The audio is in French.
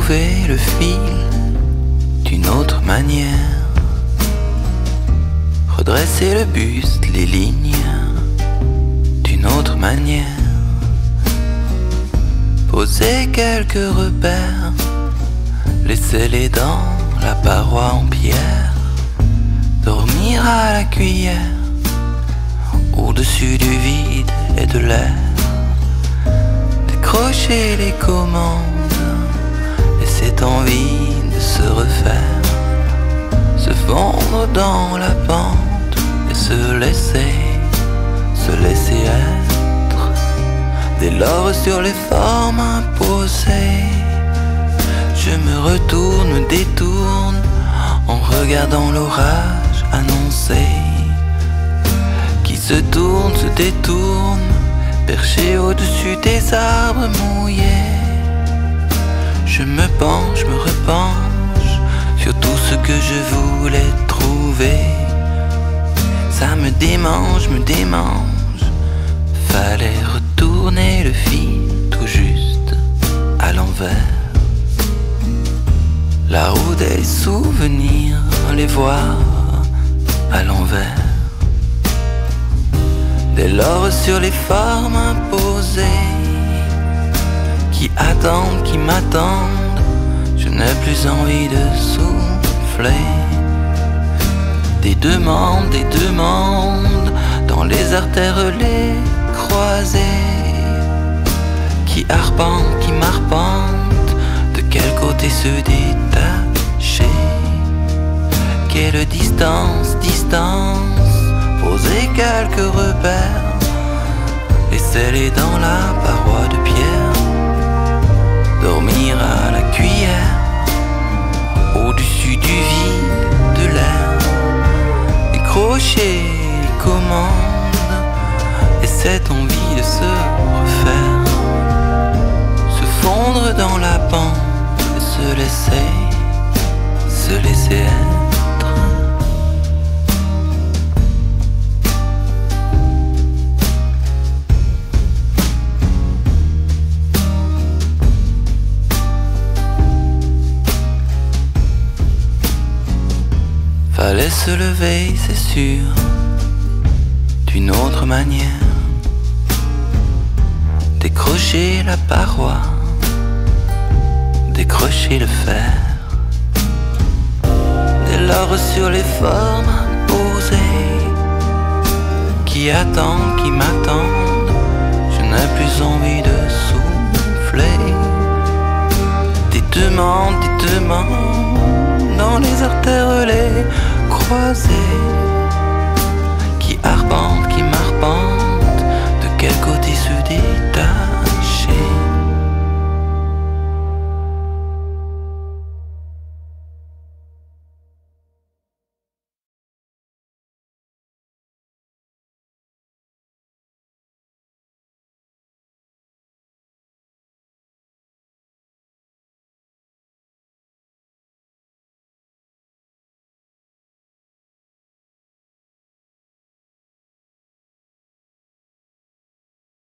retrouver le fil d'une autre manière, redresser le buste, les lignes d'une autre manière, poser quelques repères, laisser-les dans la paroi en pierre, dormir à la cuillère, au-dessus du vide et de l'air, décrocher les commandes et cette envie de se refaire, se fondre dans la pente et se laisser être, dès lors sur les formes imposées. Je me retourne, me détourne en regardant l'orage annoncé, qui se tourne, se détourne, perché au-dessus des arbres mouillés. Je me penche, me repenche sur tout ce que je voulais trouver. Ça me démange, fallait retourner le fil tout juste à l'envers. La roue des souvenirs, les voir à l'envers. Dès lors sur les formes imposées, qui attendent, qui m'attendent, je n'ai plus envie de souffler. Des demandes dans les artères, les croisées, qui arpentent, qui m'arpentent, de quel côté se détacher. Quelle distance, poser quelques repères, laisser-les dans la paroi de pierre, dormir à la cuillère, au-dessus du vide de l'air, décrocher les commandes et cette envie de se refaire, se fondre dans la pente et se laisser être. Fallait se lever, c'est sûr, d'une autre manière, décrocher la paroi, décrocher le fer, dès lors sur les formes imposées, qui attendent, qui m'attendent, je n'ai plus envie de souffler. Des demandes dans les artères, les croisées, qui arpentent,